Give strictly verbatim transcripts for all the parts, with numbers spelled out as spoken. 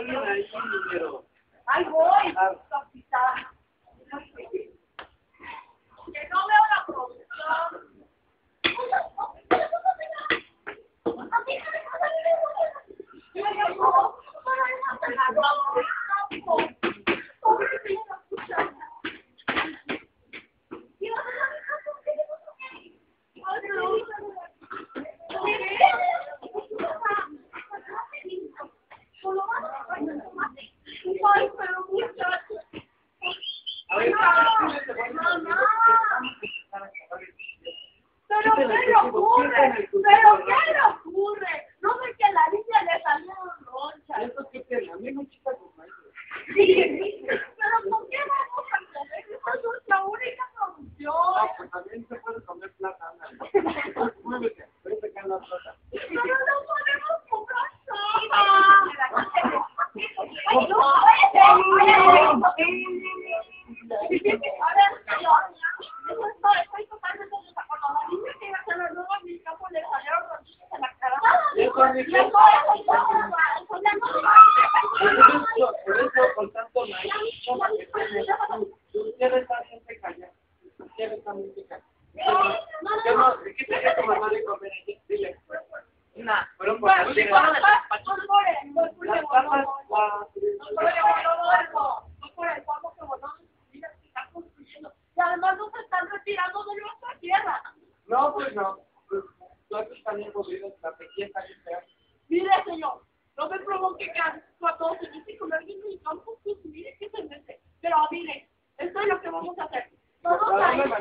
alguien ahí, pero... ¡Ahí voy! Capitán. Que no veo la producción. Pero ¿qué le ocurre? ¿Pero qué le ocurre? No sé que a la niña le salieron ronchas. Eso que te la misma chica como ella. Sí, pero ¿por qué vamos a comer? Esa es nuestra única producción. Ah, pues también se puede comer plata, anda. Muévete, vete acá en la plata. Pero no podemos comprar sopa. Ay, no, estoy totalmente de desacuerdo. La niña que iba a hacer los nuevos en mi campo le salieron ronchitas en la cara. Y eso es mi eso Por eso, con tanto maíz, toma que tienes, tú quieres estar gente callada. Tú quieres estar gente callada. Yo no, ¿qué te quieres tu mamá de comer allí? Dile. Una, pero por favor, tiene las papas, y además nos están retirando de nuestra tierra. no, pues no. Pues, nosotros también podridos, la pequeña está bien fea. Mire, señor, no me provoque que a todos se mete con alguien en el campo, pues mire que se mete. Pero mire, esto es lo que vamos a hacer. Vamos a ir.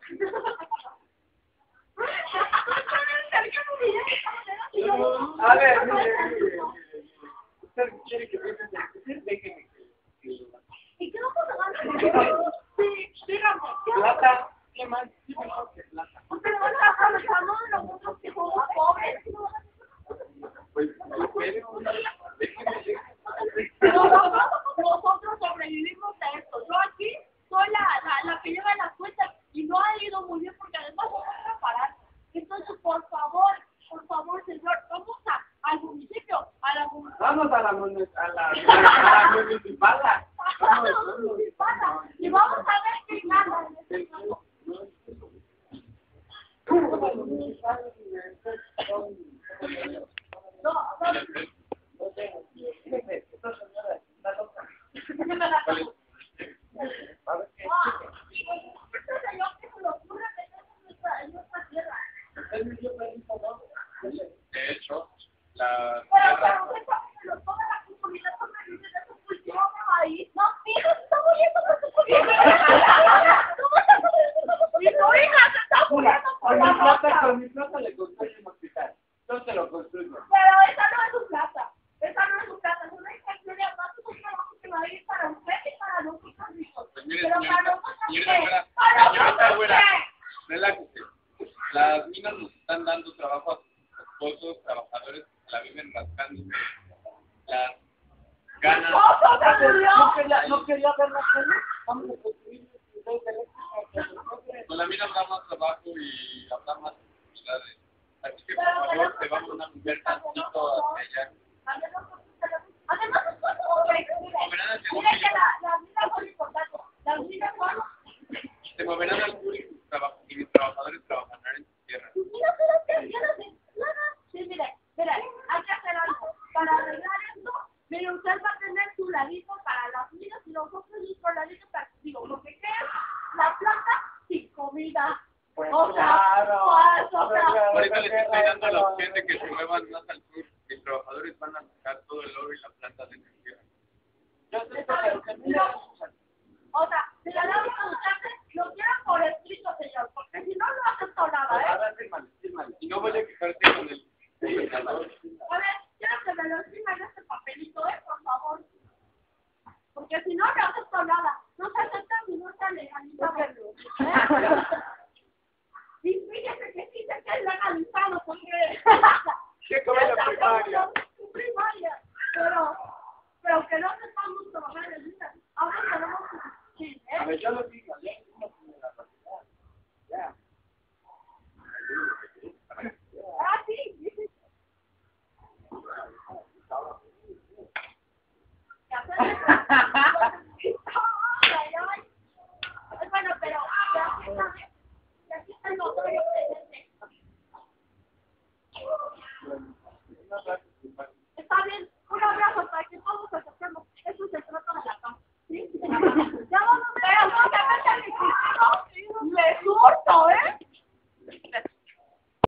A ver, mire, mire, usted quiere que piense en el déjeme que... ¿Y qué vamos a ganar? Sí, dígame. Plata, ¿qué más? Sí, mejor que plata. Pero no está aprovechando de nosotros que somos pobres. Pues, espere, déjeme, déjeme. Pero nosotros sobrevivimos a esto. Yo aquí soy la, la, la que lleva las cuentas y no ha ido muy bien porque además no voy a parar. Entonces, por favor, por favor, señor, vamos a, al municipio, a la municipal. Vamos a la municipal. A la municipal. Vamos a la municipal. Y vamos a ver qué gana. No, no. Esta señora está loca. De hecho, la con mi plata le construyo un hospital. Yo te lo construyo. Pero esa no es su plata. Esa no es su plata. Es una historia más de un trabajo que va a ir para usted y para los hijos ricos. Pues mire, Pero señorita, para nosotros, señorita, ¿qué? Para señorita, nosotros, güera, ¿qué? relájese. Las minas nos están dando trabajo a sus esposos, trabajadores que la viven rascando. Las ganas. No quería, no quería ver la tele. Vamos a construir dos eléctricas. Con la mina habrá más trabajo y habrá más oportunidades. Así que, por favor, te vamos a mover tantito hacia allá. Además, mire que las minas son importantes. Las minas son... Se moverán al sur y sus traba- y mis trabajadores trabajarán en su tierra. Mira, pero que sí, mire, mire, hay que hacer algo. Para arreglar esto, mire, usted va a tener su ladito para las minas y nosotros nuestro ladito para... Digo, porque ¿qué es? La plata sin comida. Pues o sea, claro. pues, o sea, Ahorita les estoy dando la opción de que se muevan más al sur. Mis trabajadores van a sacar todo el oro y la planta de su tierra. Yo sé que mira, o sea, si le damos a usted, lo quiero por escrito, señor, porque si no, no acepto nada, ¿eh? a ver, fírmale, fírmale. Y no voy a quejarte con el gobernador. A ver, quiero que me lo escriban este papelito, ¿eh? Por favor. Porque si no, no acepto nada. No se acepta ni no se legaliza. ¿Eh? Y fíjese que sí se queda legalizado, porque... ¿Qué come la primaria? Primaria. Pero, pero que no sepamos trabajar en esa. Ahora tenemos que... Sí, ¿eh? A ver, yo lo digo, ya es una primera realidad. Ya. Ah, sí, sí. una radio.